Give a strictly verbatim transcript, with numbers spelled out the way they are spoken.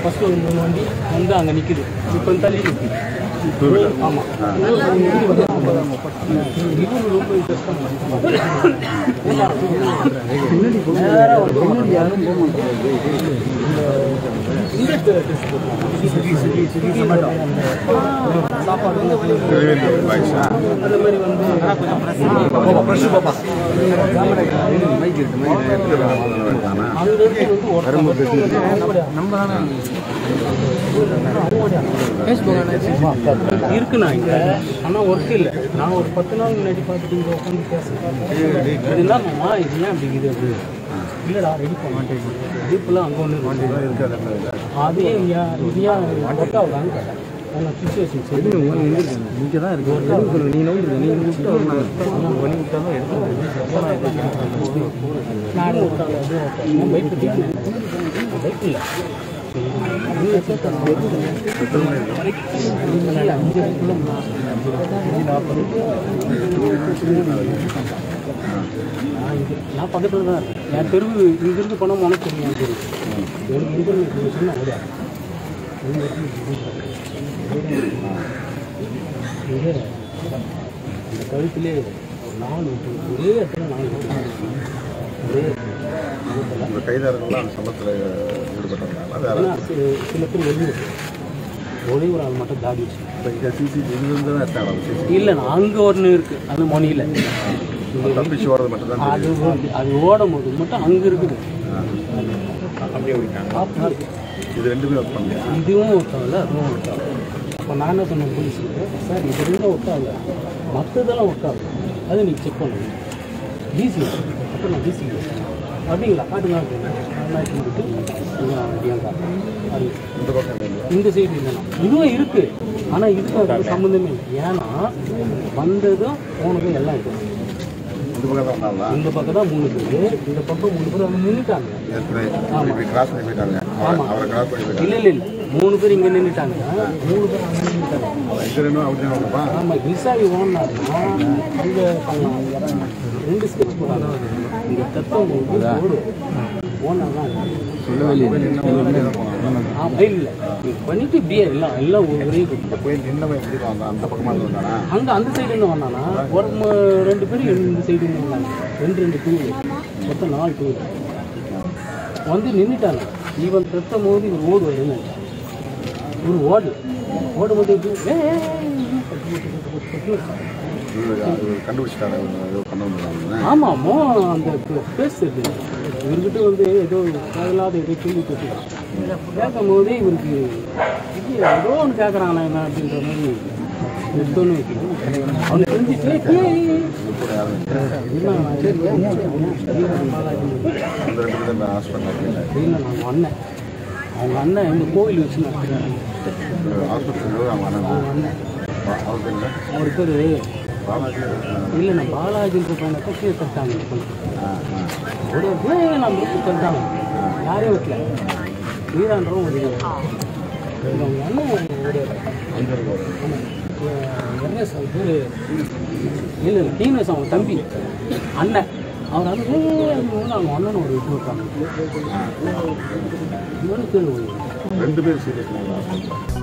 First ஒரு மூணு வண்டி வந்து அங்கே நிற்குது இப்போ தள்ளி நிற்குது. ஆமாம் இவரு ரொம்ப இன்ட்ரெஸ்டாக சாப்பாடு வந்து அந்த மாதிரி வந்து இருக்குண்ணா இங்கே ஆனால் ஒர்க் இல்லை. நான் ஒரு பத்து நாள் முன்னாடி பார்த்துட்டு இங்கே உட்காந்து பேசுகிறேன். இது என்னம்மா இது ஏன் அப்படிங்குது அப்படி இல்லைடா ரெடி பண்ண மாட்டேன் இப்பெல்லாம் அங்கே ஒன்று இருக்காது. அதே இது ஏன் ஒர்க் ஆகுதான்னு கேட்டேன். ஆனால் சுச்சுவேஷன் சரி இங்கே தான் இருக்குது. ஒர்க் ஆகுது நீ நோண்டு நீங்கள் விட்டு பண்ணி விட்டாலும் எடுத்து நானும் விட்டாங்க அதுவும் பைக் பைக் இல்லை நான் பக்கத்தில் தான் இருக்கேன். என் தெருவு இங்கிருந்து போனால் உனக்கு தெரியும் தெருவு எனக்கு சொன்ன ஐடியா இது இந்த கழுத்திலே ஒரு நாலு ஒரே இடத்துல நாலு ஒரே கைதாரங்கள்லாம் சம்பளத்தில் ஈடுபட்டாங்க. சில பேர் வெளியே ஒரே ஒரு ஆள் மட்டும் தாடி இல்லைண்ணா அங்கே ஒன்று இருக்குது அது மொழியில் தப்பிச்சு ஓடுறது மட்டும் அது அது ஓடும் போது மட்டும் அங்கே இருக்குது. அப்படியே ஓடிட்டாங்க. இது ரெண்டுமே ஒர்க் பண்ணல. இதுவும் ஒர்க்காகல அதுவும் ஒர்க்காகல. அப்போ நான் என்ன சொன்னேன் போலீஸுக்கு, சார் இது ரெண்டும் ஒர்க்காகல மற்றதெல்லாம் ஒர்க்காகல அது நீங்கள் செக் பண்ணுங்க டிசி அப்போ நான் டிசி அப்படிங்களா காட்டுங்க அப்படின்னு கொடுத்து அது இந்த சைடு இல்லைண்ணா இதுவும் இருக்குது. ஆனால் இதுக்கு அதுக்கு சம்மந்தமே இல்லை. ஏன்னா வந்ததும் போனதும் எல்லாம் இருக்குது. இந்த பக்கம் தான் மூணு பேர் இந்த பக்கம் மூணு பேர் அவங்க நின்றுட்டாங்க. இல்லை இல்லை இல்லை மூணு பேர் இங்கே நின்றுட்டாங்க. மூணு பேர் அங்கே நின்றுட்டாங்க. ஆமாம் விசாரி ஓடினாருன்னா அங்கே பண்ணலாம். ரெண்டு ஸ்கெட்ச் போட்டாங்க. இங்கே தத்தம் ஓடு ஓனர் தான் சொல்லவே இல்லை. ஆ பயில் இல்லை பண்ணிட்டு இப்படியே எல்லாம் எல்லாம் ஒரே அந்த பக்கமாக அங்கே அந்த சைடு என்ன வந்தானா ஒரு ரெண்டு பேரும் இந்த சைடு வந்தாங்க. ரெண்டு ரெண்டு டூ மொத்தம் நாலு டூ வந்து நின்றுட்டாங்க. இவன் தத்தும் போது இவர் ஓடு வருன்னு ஒரு ஓடு ஓடும் போது ஆமாம் அந்த பேசுறது இவர்கிட்ட வந்து ஏதோ தேவையில்லாத ஏதோ கேள்வி கேட்டுக்கலாம். கேட்கும் போதே இவருக்கு இது ஏதோ ஒன்று கேட்குறாங்களா என்ன அப்படின்ற மாதிரி எடுத்தோன்னு வைக்கணும். அவனுக்கு தெரிஞ்சிச்சு இல்லை நாங்கள் அண்ணன் அவங்க அண்ணன் எங்கள் கோவில் வச்சு நடத்துகிறாங்க. அண்ணன் அவர் பேர் இல்லைண்ணா பாலாஜின்ற பையனை கீழே தட்டாங்க. ஒரு நான் முடிச்சு தட்டாங்க யாரையும் வைக்கல வீரான்றவும் ஒரு அவங்க அண்ணன் எர்னஸ் அவர் பேர் இல்லை இல்லை டீனஸ் அவங்க தம்பி அண்ணன் அவர் வந்து அவங்க அண்ணன் ஒரு விட்டு விட்டாங்க. இவனு கேள்வி ரெண்டு பேர் சீரியஸ்